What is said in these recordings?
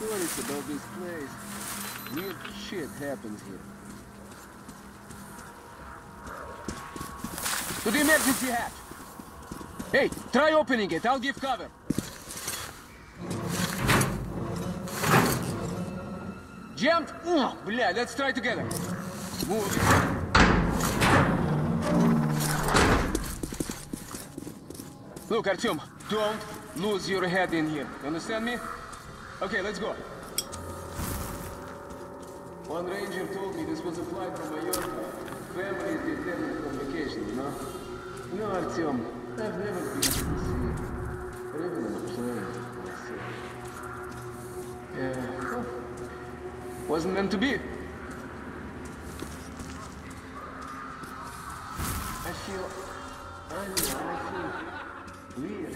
stories about this place. Weird shit happens here. To the emergency hatch! Hey, try opening it, I'll give cover. Jammed? Oh, bля, let's try together. Move. Look, Artyom, don't lose your head in here. Understand me? Okay, let's go. One ranger told me this was a flight from Mallorca. Family is returning from vacation, you know? You know, Artyom, I've never been to the sea. Or even on a plane myself. Yeah, well, wasn't meant to be. I feel weird.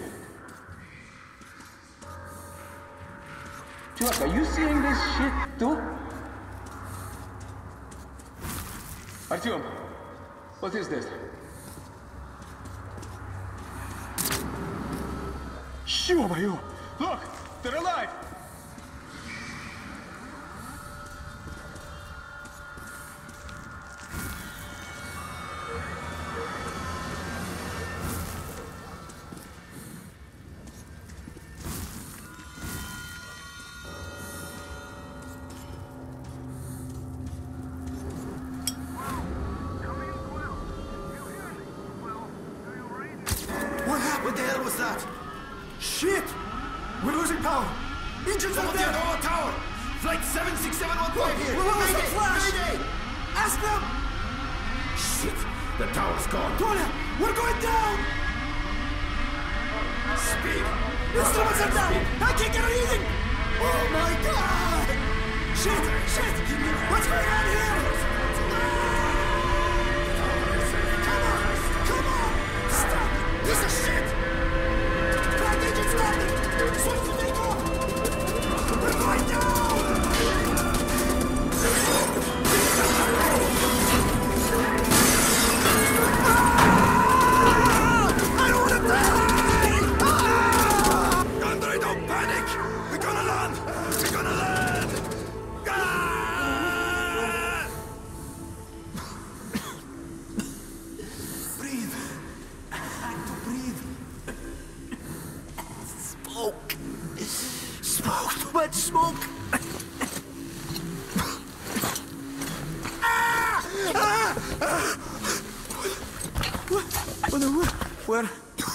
Chuck, are you seeing this shit too? Artyom, what is this? Ё-моё! Look! They're alive! What the hell was that? Shit! We're losing power! Engines are down! Our tower! Flight 76715 here! What was the flash? Mayday! Ask them! Shit! The tower's gone! Tonya, we're going down! Speed! Instruments are down! I can't get anything! Oh my god! Shit! Shit! What's going on here? Come on! Come on! Stop! Piece of shit! Crack engine started! Switch to take off! We're going down! I don't want to die! Andrei, don't panic! We're gonna land! We're gonna land! Ah! Breathe. I had to breathe. Smoke. Smoke. Too much smoke. Where?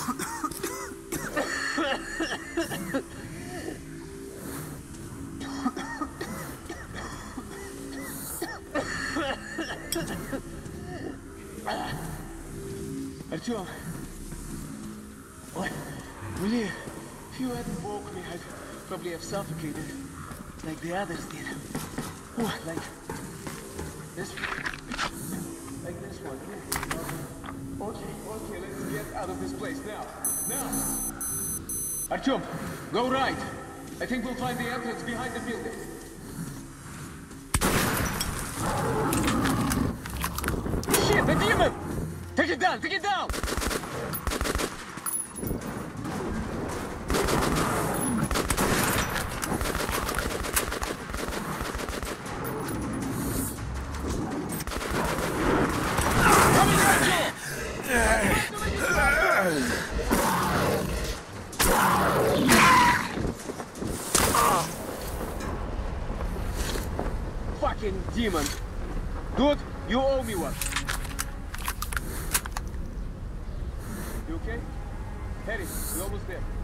Artyom, what? Really? If you hadn't woke me, I'd probably have suffocated, like the others did. Oh, like this one. Okay, let's get out of this place now. Now! Artyom, go right. I think we'll find the entrance behind the building. Shit, the demon! Take it down! Take it down! Fucking demon! Dude, you owe me one. You okay? Harry, we're almost there.